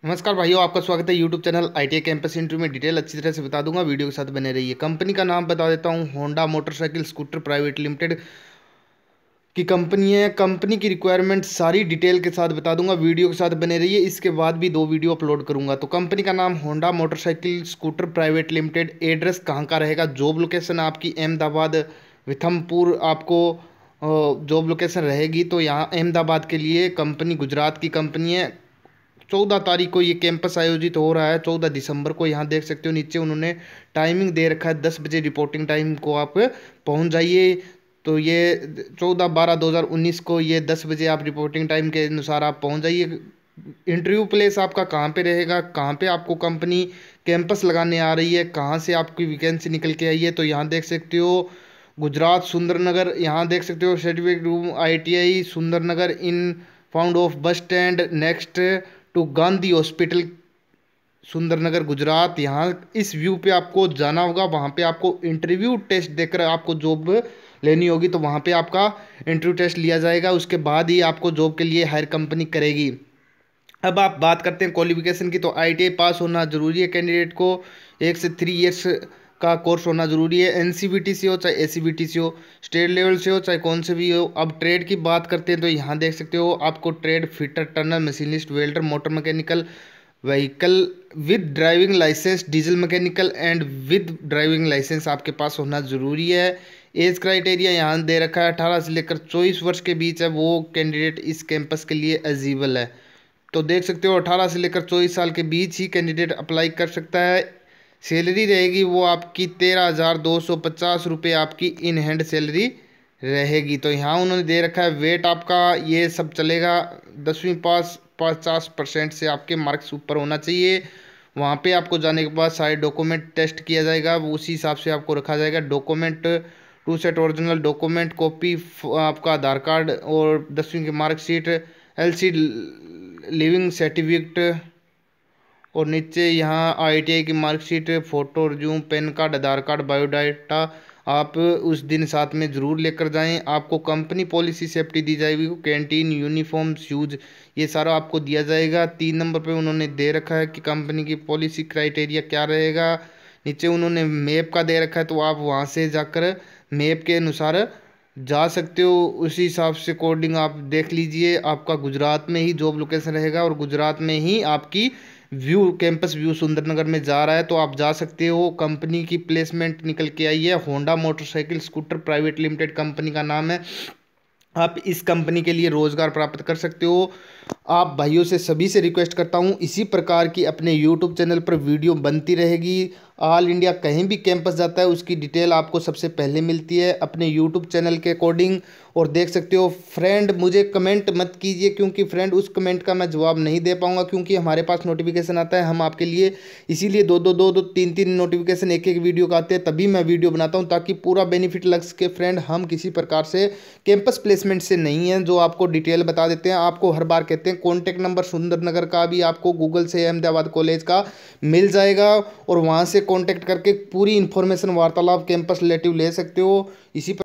नमस्कार भाइयों, आपका स्वागत है YouTube channel ITI campus interview में। डिटेल अच्छी तरह से बता दूंगा, वीडियो के साथ बने रहिए। कंपनी का नाम बता देता हूं, Honda motorcycle scooter private limited की कंपनी है। कंपनी की रिक्वायरमेंट सारी डिटेल के साथ बता दूंगा, वीडियो के साथ बने रहिए। इसके बाद भी 2 वीडियो अपलोड करूंगा। तो कंपनी का नाम Honda motorcycle scooter private limited. Address कहाँ का रहेगा, जॉब लोकेशन आपकी अहमदाबाद विथमपुर आपको जॉब लोकेशन रहेगी। तो यहाँ अहमदाबाद के लिए कंपनी, गुजरात की कंपनी है। 14 तारीख को ये कैंपस आयोजित हो रहा है, 14 दिसंबर को। यहाँ देख सकते हो नीचे उन्होंने टाइमिंग दे रखा है, 10 बजे रिपोर्टिंग टाइम को आप पहुँच जाइए। तो ये 14/12/2019 को ये 10 बजे आप रिपोर्टिंग टाइम के अनुसार आप पहुँच जाइए। इंटरव्यू प्लेस आपका कहाँ पे रहेगा, कहाँ पे आपको कंपनी कैंपस लगाने आ रही है, कहाँ से आपकी वैकेंसी निकल के आई है, तो यहाँ देख सकते हो गुजरात सुंदरनगर। यहाँ देख सकते हो certificate room ITI Sundarnagar in front of bus stand next to Gandhi hospital Sundarnagar Gujarat. यहाँ इस व्यू पे आपको जाना होगा, वहाँ पे आपको इंटरव्यू टेस्ट देकर आपको जॉब लेनी होगी। तो वहाँ पे आपका इंटरव्यू टेस्ट लिया जाएगा, उसके बाद ही आपको जॉब के लिए हायर कंपनी करेगी। अब आप बात करते हैं क्वालिफिकेशन की, तो ITI पास होना जरूरी है कैंडिडेट को। 1 से 3 ईयर्स का कोर्स होना जरूरी है। NCVT से हो चाहे ACVT से हो, स्टेट लेवल से हो चाहे कौन से भी हो। अब ट्रेड की बात करते हैं तो यहाँ देख सकते हो आपको trade fitter, turner, machinist, welder, motor mechanical, vehicle with driving licence, diesel mechanical and with driving licence आपके पास होना जरूरी है। एज क्राइटेरिया यहाँ दे रखा है 18 से लेकर 24 वर्ष के बीच है वो कैंडिडेट इस कैंपस के लिए एलिजिबल है। तो देख सकते हो 18 से लेकर 24 साल के बीच ही कैंडिडेट अप्लाई कर सकता है। सैलरी रहेगी वो आपकी 13,250 रुपये आपकी इन हैंड सैलरी रहेगी। तो यहाँ उन्होंने दे रखा है वेट आपका ये सब चलेगा। 10वीं पास 50% से आपके मार्क्स ऊपर होना चाहिए। वहाँ पे आपको जाने के बाद सारे डॉक्यूमेंट टेस्ट किया जाएगा, वो उसी हिसाब से आपको रखा जाएगा। Document 2 set original document, copy आपका आधार कार्ड और 10वीं की मार्कशीट, LC लिविंग सर्टिफिकेट, और नीचे यहाँ ITI की marksheet, photo, resume, PAN card, Aadhaar card, biodata आप उस दिन साथ में ज़रूर लेकर जाएं। आपको कंपनी पॉलिसी सेफ्टी दी जाएगी, कैंटीन, यूनिफॉर्म, शूज़, ये सारा आपको दिया जाएगा। 3 नंबर पे उन्होंने दे रखा है कि कंपनी की पॉलिसी क्राइटेरिया क्या रहेगा। नीचे उन्होंने मैप का दे रखा है, तो आप वहाँ से जाकर मैप के अनुसार जा सकते हो। उसी हिसाब से कोडिंग आप देख लीजिए। आपका गुजरात में ही जॉब लोकेशन रहेगा और गुजरात में ही आपकी व्यू, कैंपस व्यू सुंदरनगर में जा रहा है, तो आप जा सकते हो। कंपनी की प्लेसमेंट निकल के आई है, Honda motorcycle scooter private limited company का नाम है। आप इस कंपनी के लिए रोजगार प्राप्त कर सकते हो। आप भाइयों से सभी से रिक्वेस्ट करता हूँ, इसी प्रकार की अपने यूट्यूब चैनल पर वीडियो बनती रहेगी। ऑल इंडिया कहीं भी कैंपस जाता है उसकी डिटेल आपको सबसे पहले मिलती है अपने यूट्यूब चैनल के अकॉर्डिंग। और देख सकते हो फ्रेंड, मुझे कमेंट मत कीजिए, क्योंकि फ्रेंड उस कमेंट का मैं जवाब नहीं दे पाऊंगा, क्योंकि हमारे पास नोटिफिकेशन आता है हम आपके लिए, इसीलिए 2-2 3-3 नोटिफिकेशन एक वीडियो का आते हैं, तभी मैं वीडियो बनाता हूं, ताकि पूरा बेनिफिट लग सके। फ्रेंड, हम किसी प्रकार से कैंपस प्लेसमेंट से नहीं है जो आपको डिटेल बता देते हैं। आपको हर बार कहते हैं कॉन्टैक्ट नंबर सुंदरनगर का भी आपको गूगल से अहमदाबाद कॉलेज का मिल जाएगा, और वहाँ से कॉन्टैक्ट करके पूरी इन्फॉर्मेशन वार्तालाप कैंपस रिलेटिव ले सकते हो। इसी